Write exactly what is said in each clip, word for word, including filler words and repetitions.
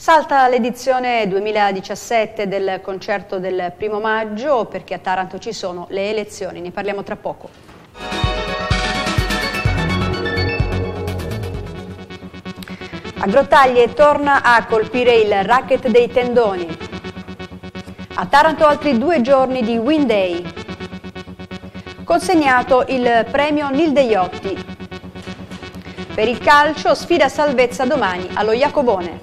Salta l'edizione duemiladiciassette del concerto del primo maggio perché a Taranto ci sono le elezioni, ne parliamo tra poco. A Grottaglie torna a colpire il racket dei tendoni. A Taranto altri due giorni di Win Day. Consegnato il premio Nil Deiotti. Per il calcio sfida salvezza domani allo Jacobone.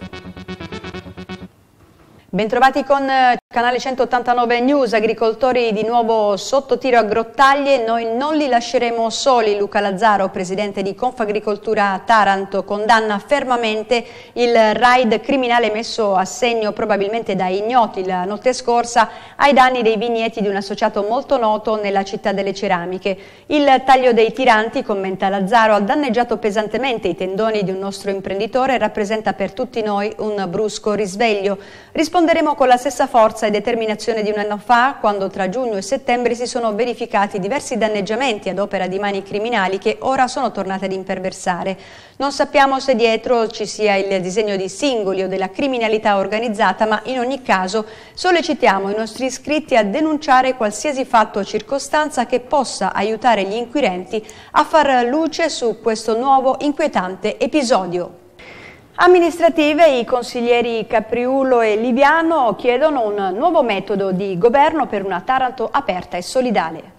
Bentrovati con Canale centottantanove News, agricoltori di nuovo sotto tiro a Grottaglie, noi non li lasceremo soli. Luca Lazzaro, presidente di Confagricoltura Taranto, condanna fermamente il raid criminale messo a segno probabilmente da ignoti la notte scorsa ai danni dei vigneti di un associato molto noto nella città delle ceramiche. Il taglio dei tiranti, commenta Lazzaro, ha danneggiato pesantemente i tendoni di un nostro imprenditore e rappresenta per tutti noi un brusco risveglio. Risponderemo con la stessa forza e determinazione di un anno fa, quando tra giugno e settembre si sono verificati diversi danneggiamenti ad opera di mani criminali che ora sono tornate ad imperversare. Non sappiamo se dietro ci sia il disegno di singoli o della criminalità organizzata, ma in ogni caso sollecitiamo i nostri iscritti a denunciare qualsiasi fatto o circostanza che possa aiutare gli inquirenti a far luce su questo nuovo inquietante episodio. Amministrative, i consiglieri Capriulo e Liviano chiedono un nuovo metodo di governo per una Taranto aperta e solidale.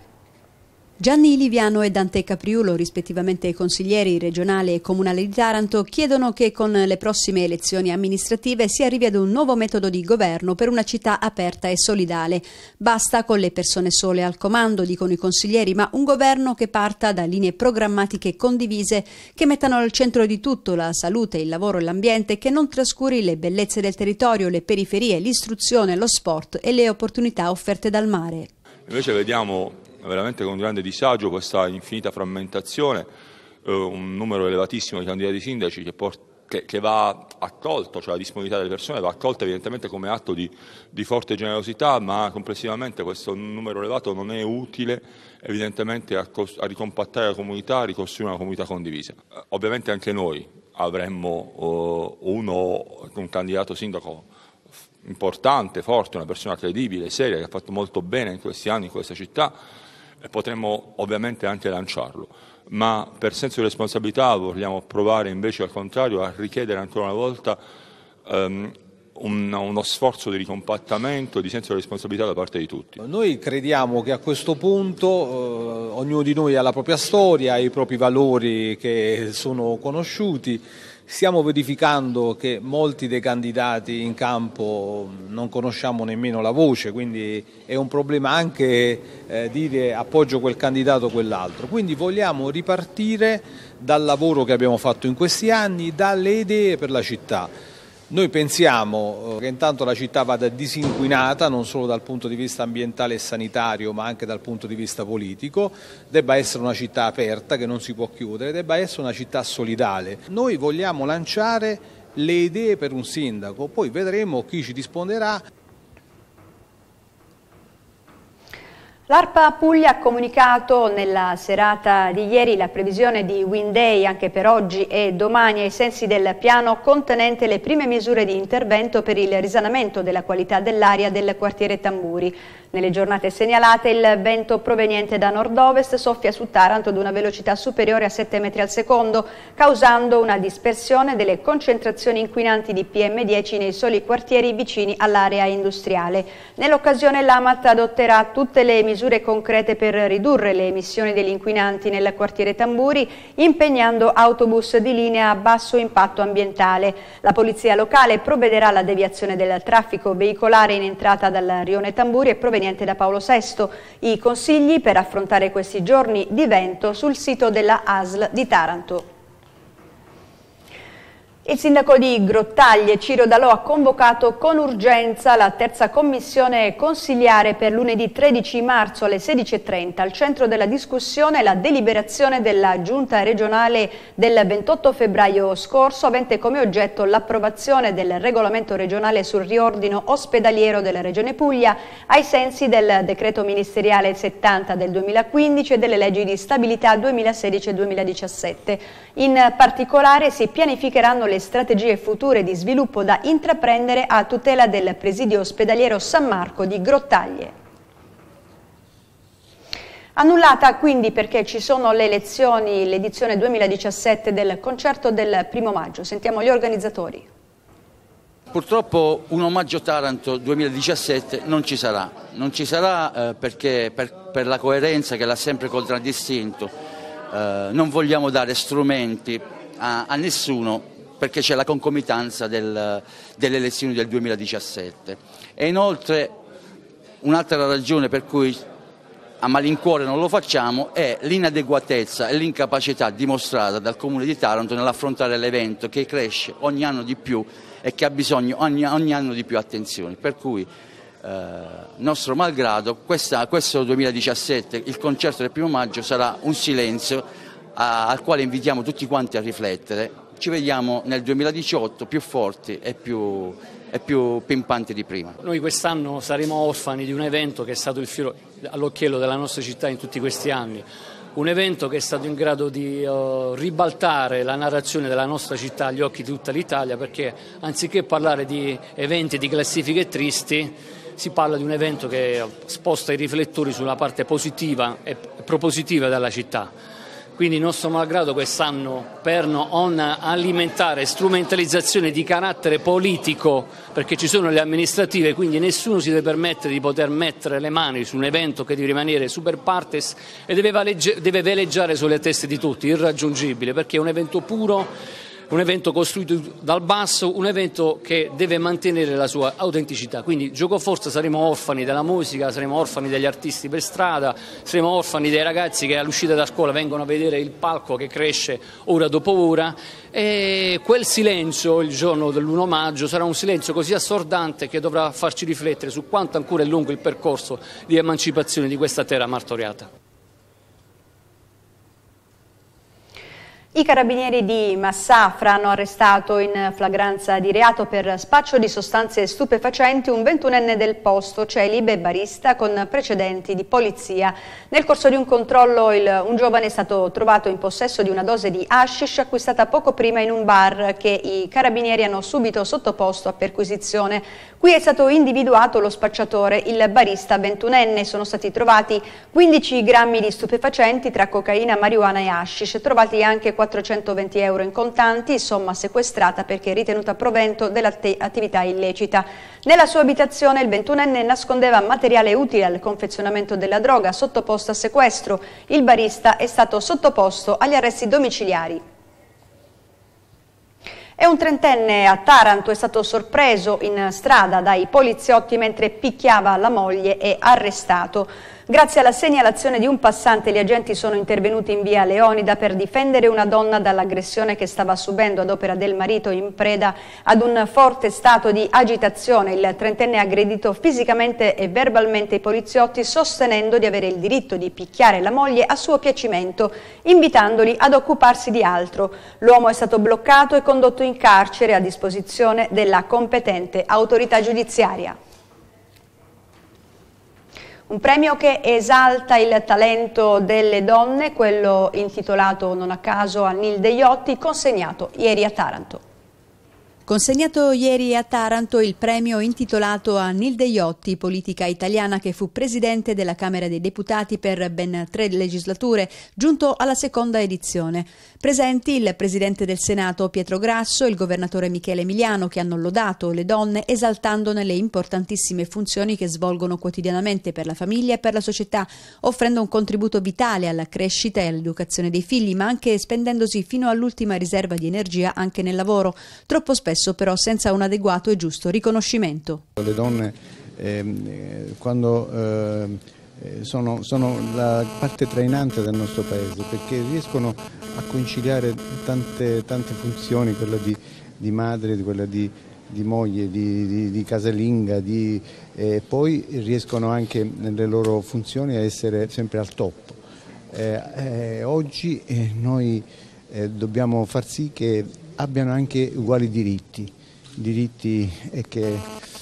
Gianni Liviano e Dante Capriulo, rispettivamente consiglieri regionale e comunale di Taranto, chiedono che con le prossime elezioni amministrative si arrivi ad un nuovo metodo di governo per una città aperta e solidale. Basta con le persone sole al comando, dicono i consiglieri, ma un governo che parta da linee programmatiche condivise, che mettano al centro di tutto la salute, il lavoro e l'ambiente, che non trascuri le bellezze del territorio, le periferie, l'istruzione, lo sport e le opportunità offerte dal mare. Invece vediamo veramente con grande disagio questa infinita frammentazione, eh, un numero elevatissimo di candidati sindaci che, che, che va accolto, cioè la disponibilità delle persone va accolta evidentemente come atto di, di forte generosità, ma complessivamente questo numero elevato non è utile evidentemente a, a ricompattare la comunità, a ricostruire una comunità condivisa. Eh, ovviamente anche noi avremmo eh, uno, un candidato sindaco importante, forte, una persona credibile, seria, che ha fatto molto bene in questi anni in questa città, e potremmo ovviamente anche lanciarlo, ma per senso di responsabilità vogliamo provare invece al contrario a richiedere ancora una volta um, un, uno sforzo di ricompattamento, di senso di responsabilità da parte di tutti. Noi crediamo che a questo punto eh, ognuno di noi ha la propria storia, ha i propri valori che sono conosciuti. Stiamo verificando che molti dei candidati in campo non conosciamo nemmeno la voce, quindi è un problema anche eh, dire appoggio quel candidato o quell'altro. Quindi vogliamo ripartire dal lavoro che abbiamo fatto in questi anni, dalle idee per la città. Noi pensiamo che intanto la città vada disinquinata non solo dal punto di vista ambientale e sanitario ma anche dal punto di vista politico, debba essere una città aperta che non si può chiudere, debba essere una città solidale. Noi vogliamo lanciare le idee per un sindaco, poi vedremo chi ci risponderà. L'ARPA Puglia ha comunicato nella serata di ieri la previsione di Win Day anche per oggi e domani ai sensi del piano contenente le prime misure di intervento per il risanamento della qualità dell'aria del quartiere Tamburi. Nelle giornate segnalate il vento proveniente da nord-ovest soffia su Taranto ad una velocità superiore a sette metri al secondo, causando una dispersione delle concentrazioni inquinanti di P M dieci nei soli quartieri vicini all'area industriale. Nell'occasione l'AMAT adotterà tutte le misure concrete per ridurre le emissioni degli inquinanti nel quartiere Tamburi, impegnando autobus di linea a basso impatto ambientale. La polizia locale provvederà alla deviazione del traffico veicolare in entrata dal rione Tamburi e proveniente da Paolo sesto. I consigli per affrontare questi giorni di vento sul sito della A S L di Taranto. Il sindaco di Grottaglie, Ciro Dalò, ha convocato con urgenza la terza commissione consiliare per lunedì tredici marzo alle sedici e trenta. Al centro della discussione la deliberazione della Giunta regionale del ventotto febbraio scorso, avente come oggetto l'approvazione del regolamento regionale sul riordino ospedaliero della Regione Puglia ai sensi del decreto ministeriale settanta del duemilaquindici e delle leggi di stabilità duemilasedici e duemiladiciassette. In particolare si pianificheranno le le strategie future di sviluppo da intraprendere a tutela del presidio ospedaliero San Marco di Grottaglie. Annullata quindi perché ci sono le elezioni, l'edizione duemiladiciassette del concerto del primo maggio. Sentiamo gli organizzatori. Purtroppo un omaggio Taranto duemiladiciassette non ci sarà, non ci sarà eh, perché per, per la coerenza che l'ha sempre contraddistinto eh, non vogliamo dare strumenti a, a nessuno perché c'è la concomitanza del, delle elezioni del duemiladiciassette. E inoltre un'altra ragione per cui a malincuore non lo facciamo è l'inadeguatezza e l'incapacità dimostrata dal Comune di Taranto nell'affrontare l'evento che cresce ogni anno di più e che ha bisogno ogni, ogni anno di più attenzioni. Per cui, eh, nostro malgrado, questa, questo duemiladiciassette, il concerto del primo maggio sarà un silenzio a, al quale invitiamo tutti quanti a riflettere. Ci vediamo nel duemiladiciotto più forti e più, e più pimpanti di prima. Noi quest'anno saremo orfani di un evento che è stato il fiore all'occhiello della nostra città in tutti questi anni, un evento che è stato in grado di uh, ribaltare la narrazione della nostra città agli occhi di tutta l'Italia, perché anziché parlare di eventi, di classifiche tristi, si parla di un evento che sposta i riflettori sulla parte positiva e propositiva della città. Quindi nostro malgrado quest'anno, per non alimentare strumentalizzazione di carattere politico, perché ci sono le amministrative, quindi nessuno si deve permettere di poter mettere le mani su un evento che deve rimanere super partes e deve, valegge, deve veleggiare sulle teste di tutti, irraggiungibile, perché è un evento puro, un evento costruito dal basso, un evento che deve mantenere la sua autenticità. Quindi gioco forza saremo orfani della musica, saremo orfani degli artisti per strada, saremo orfani dei ragazzi che all'uscita da scuola vengono a vedere il palco che cresce ora dopo ora, e quel silenzio il giorno dell'primo maggio sarà un silenzio così assordante che dovrà farci riflettere su quanto ancora è lungo il percorso di emancipazione di questa terra martoriata. I carabinieri di Massafra hanno arrestato in flagranza di reato per spaccio di sostanze stupefacenti un ventunenne del posto, Celib e barista, con precedenti di polizia. Nel corso di un controllo il, un giovane è stato trovato in possesso di una dose di hashish acquistata poco prima in un bar che i carabinieri hanno subito sottoposto a perquisizione. Qui è stato individuato lo spacciatore, il barista ventunenne. Sono stati trovati quindici grammi di stupefacenti tra cocaina, marijuana e hashish, trovati anche quattrocentoventi euro in contanti, somma sequestrata perché ritenuta provento dell'attività illecita. Nella sua abitazione il ventunenne nascondeva materiale utile al confezionamento della droga, sottoposto a sequestro. Il barista è stato sottoposto agli arresti domiciliari. E un trentenne a Taranto è stato sorpreso in strada dai poliziotti mentre picchiava la moglie e arrestato. Grazie alla segnalazione di un passante, gli agenti sono intervenuti in via Leonida per difendere una donna dall'aggressione che stava subendo ad opera del marito in preda ad un forte stato di agitazione. Il trentenne ha aggredito fisicamente e verbalmente i poliziotti, sostenendo di avere il diritto di picchiare la moglie a suo piacimento, invitandoli ad occuparsi di altro. L'uomo è stato bloccato e condotto in carcere a disposizione della competente autorità giudiziaria. Un premio che esalta il talento delle donne, quello intitolato non a caso a Nilde Iotti, consegnato ieri a Taranto. Consegnato ieri a Taranto il premio intitolato a Nilde Iotti, politica italiana che fu presidente della Camera dei Deputati per ben tre legislature, giunto alla seconda edizione. Presenti il presidente del Senato Pietro Grasso e il governatore Michele Emiliano, che hanno lodato le donne esaltandone le importantissime funzioni che svolgono quotidianamente per la famiglia e per la società, offrendo un contributo vitale alla crescita e all'educazione dei figli, ma anche spendendosi fino all'ultima riserva di energia anche nel lavoro, troppo spesso però senza un adeguato e giusto riconoscimento. Le donne eh, quando eh, sono, sono la parte trainante del nostro paese, perché riescono a conciliare tante, tante funzioni, quella di, di madre, quella di, di moglie, di, di, di casalinga, di, eh, poi riescono anche nelle loro funzioni a essere sempre al top. Eh, eh, oggi eh, noi eh, dobbiamo far sì che abbiano anche uguali diritti, diritti e che eh,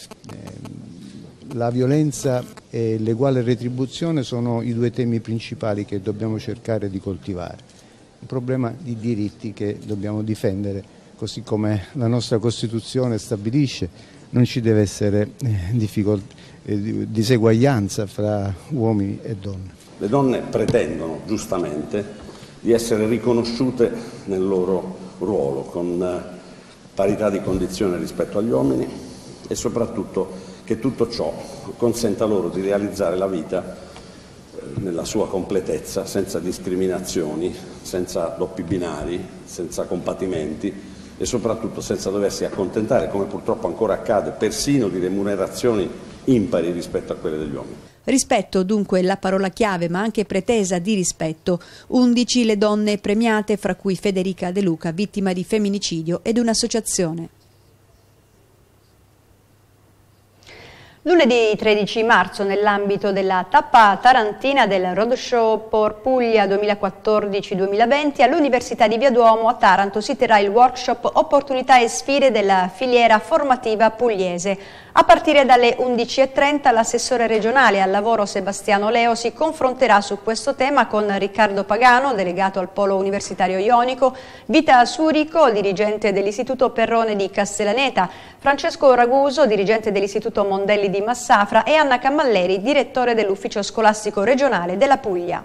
la violenza e l'uguale retribuzione sono i due temi principali che dobbiamo cercare di coltivare. Un problema di diritti che dobbiamo difendere così come la nostra Costituzione stabilisce, non ci deve essere eh, diseguaglianza fra uomini e donne. Le donne pretendono giustamente di essere riconosciute nel loro ruolo con parità di condizione rispetto agli uomini e soprattutto che tutto ciò consenta loro di realizzare la vita nella sua completezza, senza discriminazioni, senza doppi binari, senza compatimenti e soprattutto senza doversi accontentare, come purtroppo ancora accade, persino di remunerazioni impari rispetto a quelle degli uomini. Rispetto dunque la parola chiave, ma anche pretesa di rispetto. undici le donne premiate, fra cui Federica De Luca, vittima di femminicidio, ed un'associazione. Lunedì tredici marzo, nell'ambito della tappa tarantina del Roadshow Por Puglia duemilaquattordici duemilaventi, all'Università di Via Duomo a Taranto si terrà il workshop Opportunità e sfide della filiera formativa pugliese. A partire dalle undici e trenta l'assessore regionale al lavoro Sebastiano Leo si confronterà su questo tema con Riccardo Pagano, delegato al Polo Universitario Ionico, Vita Surico, dirigente dell'Istituto Perrone di Castellaneta, Francesco Raguso, dirigente dell'Istituto Mondelli di Massafra e Anna Cammalleri, direttore dell'Ufficio Scolastico Regionale della Puglia.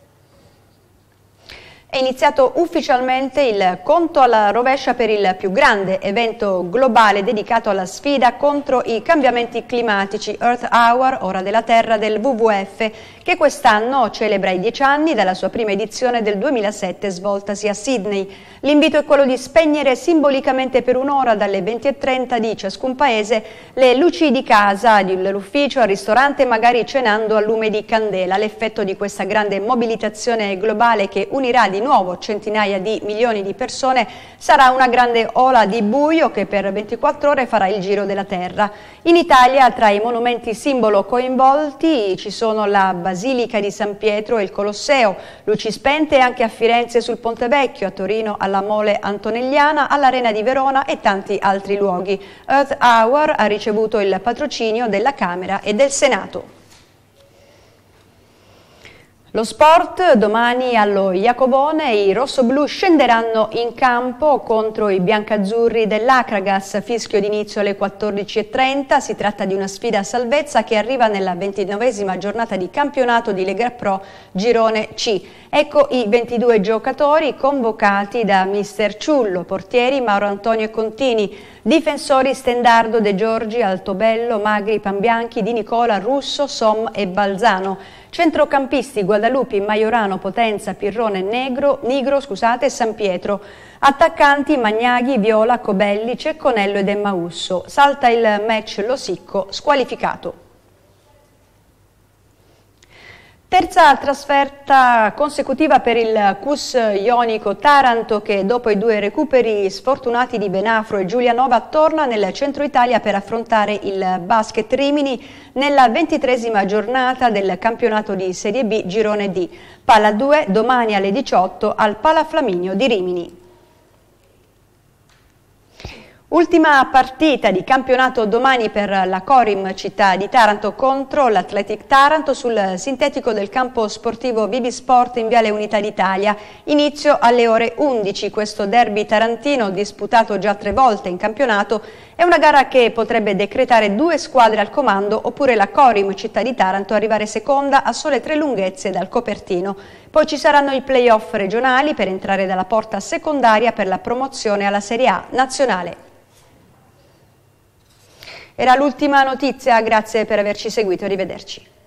È iniziato ufficialmente il conto alla rovescia per il più grande evento globale dedicato alla sfida contro i cambiamenti climatici, Earth Hour, Ora della Terra del W W F, che quest'anno celebra i dieci anni dalla sua prima edizione del duemilasette svoltasi a Sydney. L'invito è quello di spegnere simbolicamente per un'ora dalle venti e trenta di ciascun paese le luci di casa, dell'ufficio, al ristorante, magari cenando a lume di candela. L'effetto di questa grande mobilitazione globale che unirà di nuovo centinaia di milioni di persone sarà una grande ola di buio che per ventiquattro ore farà il giro della Terra. In Italia, tra i monumenti simbolo coinvolti, ci sono la Basilica di San Pietro e il Colosseo, luci spente anche a Firenze sul Ponte Vecchio, a Torino alla Mole Antonelliana, all'Arena di Verona e tanti altri luoghi. Earth Hour ha ricevuto il patrocinio della Camera e del Senato. Lo sport, domani allo Jacobone i rossoblù scenderanno in campo contro i biancazzurri dell'Acragas, fischio d'inizio alle quattordici e trenta, si tratta di una sfida a salvezza che arriva nella ventinovesima giornata di campionato di Lega Pro Girone C. Ecco i ventidue giocatori convocati da mister Ciullo, portieri Mauro Antonio Contini, difensori Stendardo, De Giorgi, Altobello, Magri, Pambianchi, Di Nicola, Russo, Som e Balzano. Centrocampisti Guadalupi, Maiorano, Potenza, Pirrone, Negro, Nigro scusate, e San Pietro. Attaccanti Magnaghi, Viola, Cobelli, Cecconello ed Emmausso. Salta il match Losicco, squalificato. Terza trasferta consecutiva per il C U S Ionico Taranto che dopo i due recuperi sfortunati di Benafro e Giulianova torna nel centro Italia per affrontare il Basket Rimini nella ventitresima giornata del campionato di Serie B Girone D. Palla due domani alle diciotto al Palaflaminio di Rimini. Ultima partita di campionato domani per la Corim Città di Taranto contro l'Athletic Taranto sul sintetico del campo sportivo Vivi Sport in Viale Unità d'Italia. Inizio alle ore undici. Questo derby tarantino, disputato già tre volte in campionato, è una gara che potrebbe decretare due squadre al comando oppure la Corim Città di Taranto arrivare seconda a sole tre lunghezze dal copertino. Poi ci saranno i play-off regionali per entrare dalla porta secondaria per la promozione alla Serie A nazionale. Era l'ultima notizia, grazie per averci seguito, arrivederci.